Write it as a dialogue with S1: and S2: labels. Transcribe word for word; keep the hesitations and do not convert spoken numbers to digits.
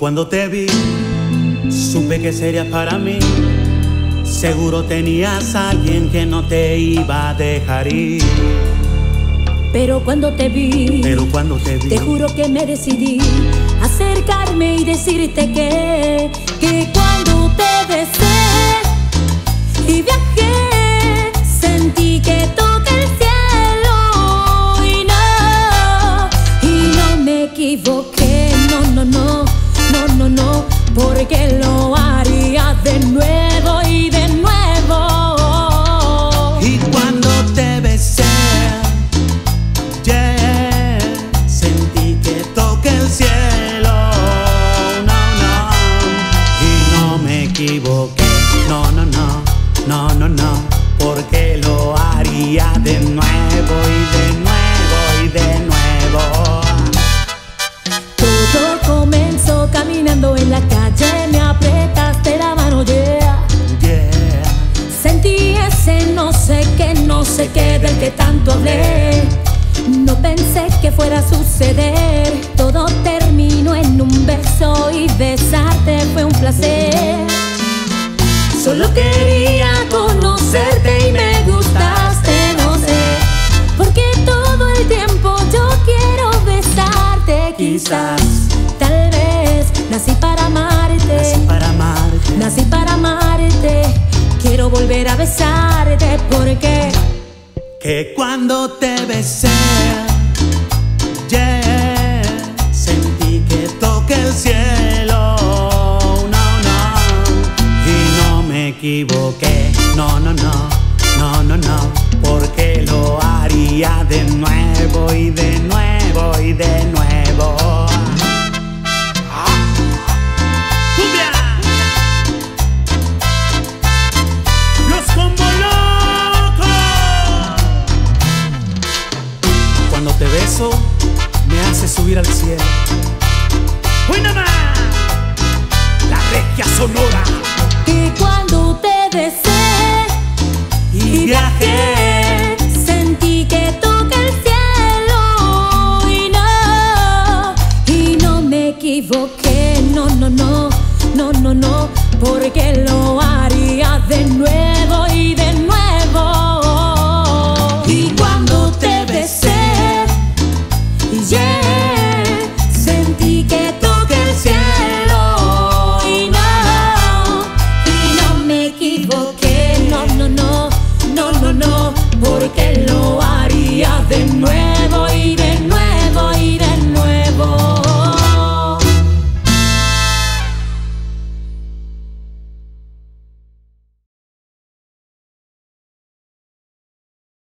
S1: cuando te vi, supe que serías para mí. Seguro tenías a alguien que no te iba a dejar ir.
S2: Pero cuando te vi,
S1: Pero cuando te vi,
S2: te juro que me decidí acercarme y decirte que Que cuando te besé y viajé, sentí que toqué el cielo. Y no, y no me equivoqué. No, no, no, no, no, no, porque lo haría de nuevo y de nuevo.
S1: y cuando te besé, yeah, sentí que toqué el cielo. No, no, y no me equivoqué. No, no, no, no, no, no, porque lo haría de nuevo y de nuevo y de nuevo.
S2: Todo comenzó caminando en la calle, me apretaste la mano, yeah.
S1: Yeah.
S2: Sentí ese no sé qué, no sé qué del que tanto hablé. No pensé que fuera a suceder. Todo terminó en un beso y besarte fue un placer. Solo quería conocerte y me gustaste, no sé, porque todo el tiempo yo quiero besarte. Quizás, tal vez, nací para amarte.
S1: Nací para amarte.
S2: Nací para amarte. Quiero volver a besarte porque
S1: Que cuando te besé, yeah, sentí que toqué el cielo. No, no, y no me equivoqué. No, no, no, no, no, no, porque lo haría de nuevo y de nuevo y de nuevo. ¡Cumbia! ¡Los Combo Locos! Cuando te beso, me hace subir al cielo. ¡Buena más! La regia sonora.
S2: que cuando te besé
S1: Y viajé